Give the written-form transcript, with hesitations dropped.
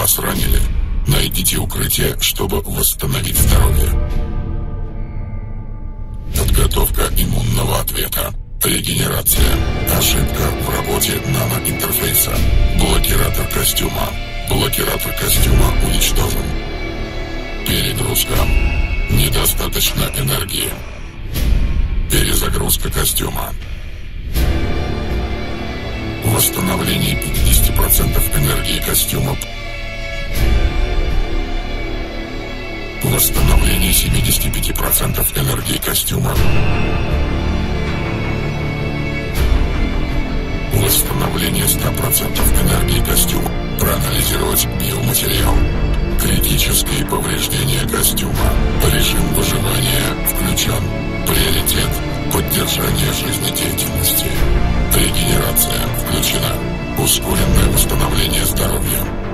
Вас ранили. Найдите укрытие, чтобы восстановить здоровье. Подготовка иммунного ответа. Регенерация. Ошибка в работе наноинтерфейса. Блокиратор костюма. Блокиратор костюма уничтожен. Перегрузка. Недостаточно энергии. Перезагрузка костюма. Восстановление 50% энергии костюма. Восстановление 75% энергии костюма. Восстановление 100% энергии костюма. Проанализировать биоматериал. Критические повреждения костюма. Режим выживания включен. Приоритет – поддержание жизнедеятельности. Регенерация включена. Ускоренное восстановление здоровья.